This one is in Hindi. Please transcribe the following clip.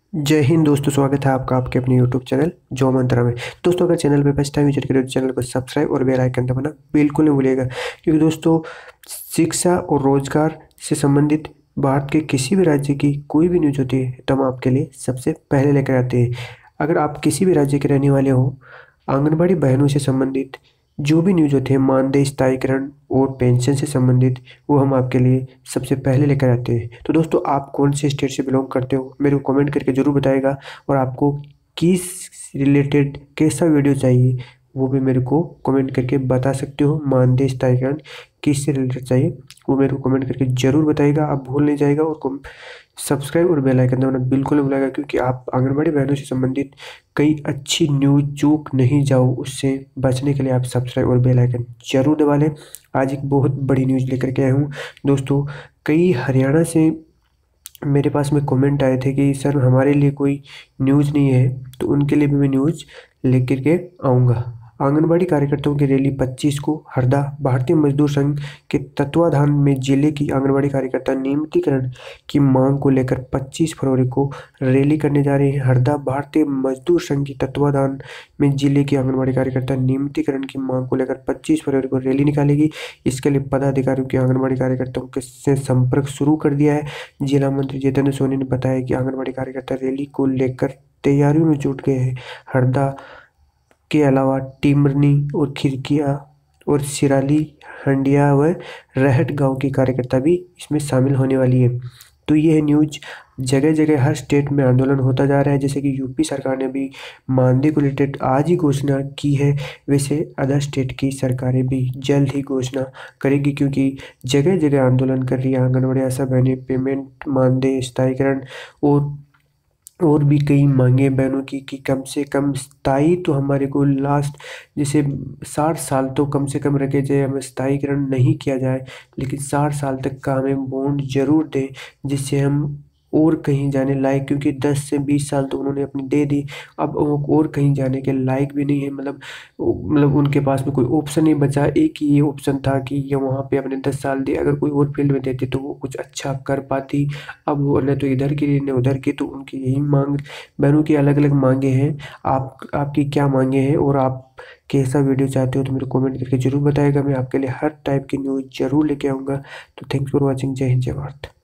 जय हिंद दोस्तों, स्वागत है आपका आपके अपने यूट्यूब चैनल जो मंत्रा में। दोस्तों, अगर चैनल पे फर्स्ट टाइम विजिट करें तो चैनल को सब्सक्राइब और बेल आइकन दबाना बिल्कुल नहीं भूलिएगा, क्योंकि दोस्तों शिक्षा और रोजगार से संबंधित भारत के किसी भी राज्य की कोई भी न्यूज होती है तो हम आपके लिए सबसे पहले लेकर आते हैं। अगर आप किसी भी राज्य के रहने वाले हो, आंगनबाड़ी बहनों से संबंधित जो भी न्यूज होते हैं, मानदेय स्थायीकरण और पेंशन से संबंधित, वो हम आपके लिए सबसे पहले लेकर आते हैं। तो दोस्तों, आप कौन से स्टेट से बिलोंग करते हो मेरे को कमेंट करके ज़रूर बताएगा, और आपको किस रिलेटेड कैसा वीडियो चाहिए वो भी मेरे को कमेंट करके बता सकते हो। मानदेय स्थायीकरण किससे रिलेटेड चाहिए वो मेरे को कमेंट करके ज़रूर बताइएगा। आप भूल नहीं जाएगा, और सब्सक्राइब और बेल आइकन दबाना बिल्कुल नहीं भूलेगा, क्योंकि आप आंगनबाड़ी बहनों से संबंधित कई अच्छी न्यूज चूक नहीं जाओ, उससे बचने के लिए आप सब्सक्राइब और बेल आइकन जरूर दबा लें। आज एक बहुत बड़ी न्यूज़ लेकर के आया हूँ दोस्तों। कई हरियाणा से मेरे पास में कमेंट आए थे कि सर हमारे लिए कोई न्यूज़ नहीं है, तो उनके लिए भी मैं न्यूज़ लेकर के आऊँगा। आंगनबाड़ी कार्यकर्ताओं की रैली 25 को हरदा। भारतीय मजदूर संघ के तत्वाधान में जिले की आंगनबाड़ी कार्यकर्ता नियमितीकरण की मांग को लेकर 25 फरवरी को रैली करने जा रहे हैं। हरदा भारतीय मजदूर संघ की तत्वाधान में जिले की आंगनबाड़ी कार्यकर्ता नियमितीकरण की मांग को लेकर 25 फरवरी को रैली निकालेगी। इसके लिए पदाधिकारियों की आंगनबाड़ी कार्यकर्ताओं के से संपर्क शुरू कर दिया है। जिला मंत्री जितेंद्र सोनी ने बताया कि आंगनबाड़ी कार्यकर्ता रैली को लेकर तैयारियों में जुट गए हैं। हरदा के अलावा टिमरनी और खिरकिया और सिराली, हंडिया व रहट गांव की कार्यकर्ता भी इसमें शामिल होने वाली है। तो ये है न्यूज। जगह जगह हर स्टेट में आंदोलन होता जा रहा है, जैसे कि यूपी सरकार ने भी मानदेय को रिलेटेड आज ही घोषणा की है। वैसे अदर स्टेट की सरकारें भी जल्द ही घोषणा करेगी, क्योंकि जगह जगह आंदोलन कर रही है आंगनबाड़ी आशा बहनें। पेमेंट, मानदेय स्थायीकरण और भी कई मांगे बहनों की कि कम से कम स्थायी तो हमारे को लास्ट जैसे 60 साल तो कम से कम रखे जाए, हमें स्थायीकरण नहीं किया जाए, लेकिन 60 साल तक का हमें बॉन्ड जरूर दें, जिससे हम और कहीं जाने लायक, क्योंकि 10 से 20 साल तो उन्होंने अपनी दे दी, अब वो और कहीं जाने के लायक भी नहीं है। मतलब उनके पास में कोई ऑप्शन नहीं बचा। एक ही ये ऑप्शन था कि ये वहाँ पे अपने 10 साल दे, अगर कोई और फील्ड में देते तो वो कुछ अच्छा कर पाती। अब वो न तो इधर की न उधर की, तो उनकी यही मांग, बहनों की अलग अलग मांगे हैं। आपकी क्या मांगे हैं और आप कैसा वीडियो चाहते हो तो मेरे को कमेंट करके जरूर बताएगा। मैं आपके लिए हर टाइप की न्यूज़ जरूर लेके आऊँगा। तो थैंक्स फॉर वॉचिंग। जय हिंद, जय भारत।